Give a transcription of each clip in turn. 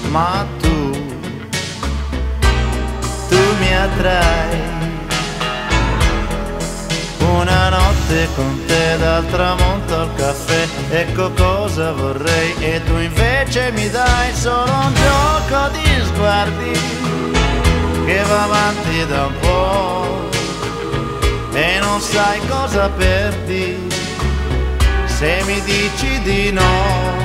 ma tu mi attrai. Una notte con te dal tramonto al caffè, ecco cosa vorrei, e tu invece mi dai solo un gioco di sguardi che va avanti da un po' e non sai cosa perdi se mi dici di no.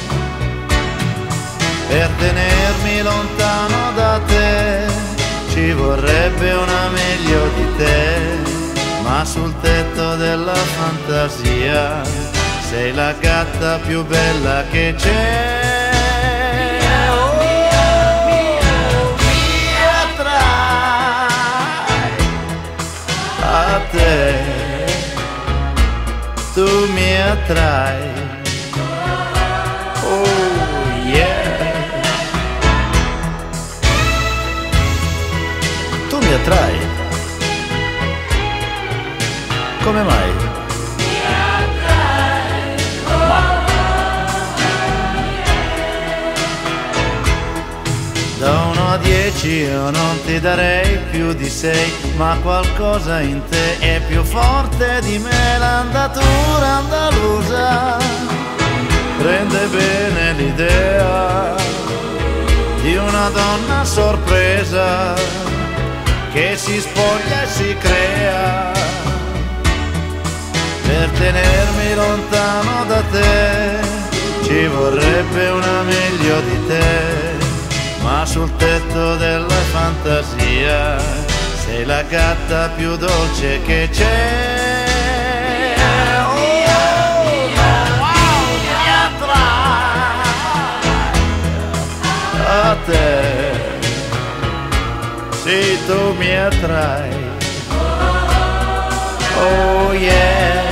Per tenermi lontano da te ci vorrebbe una meglio di te, ma sul tetto della fantasia sei la gatta più bella che c'è. Mi attrai a te, tu mi attrai. Oh yeah, tu mi attrai. Come mai? Da 1 a 10 io non ti darei più di 6, ma qualcosa in te è più forte di me. L'andatura andalusa rende bene l'idea di una donna sorpresa che si spoglia e si crea. Per tenermi lontano da te ci vorrebbe una meglio di te, ma sul tetto della fantasia sei la gatta più dolce che c'è. Oh, wow, mi attrai a te, sì, tu mi attrai. Oh yeah,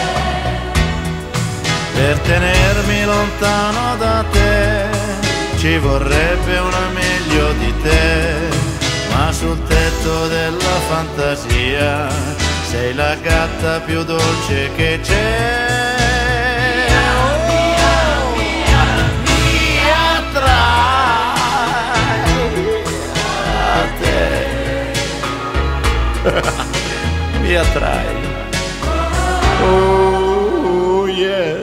per tenermi lontano da te ci vorrebbe una meglio di te, ma sul tetto della fantasia sei la gatta più dolce che c'è. Mi attrai a te. Mi attrai. Oh yeah.